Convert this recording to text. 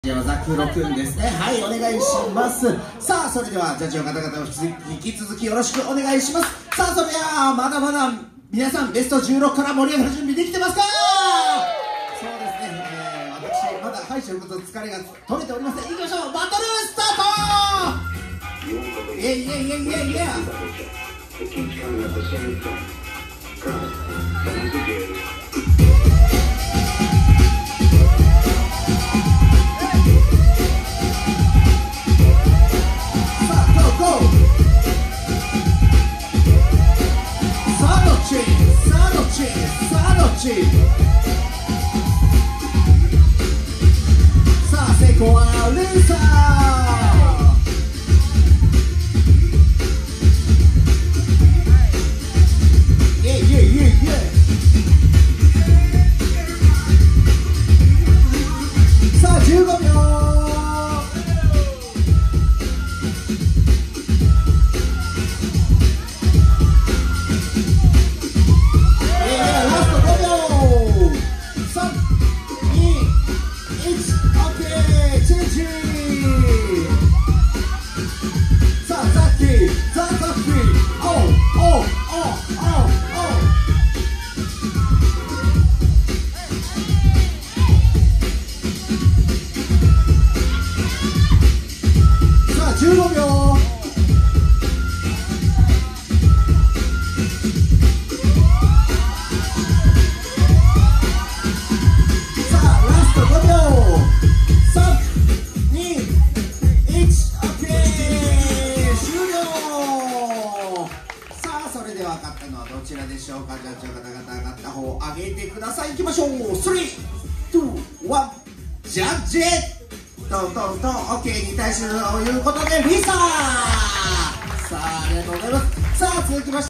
ではザクロくんですね。はい、お願いします。さあ、それではジャッジの方々を引き続きよろしくお願いします。さあ、それではまだまだ皆さんベスト16から盛り上がる準備できてますか？そうですね、私まだ敗者復活疲れが取れておりません。いきましょう、バトルスタート。イエイイエイイエイイエイイエイ。さあ、成功はルーサー。イエイイエイイエイイエイ。さあ、15秒。15秒。さあ、ラスト5秒。3、2、1、OK。終了。さあ、それでは勝ったのはどちらでしょうか。ジャッジの方々上がった方を上げてください。いきましょう。3、2、1、ジャッジ。トントントン。 OK に対するということでリサー。さあ、ありがとうございます。さあ、続きまして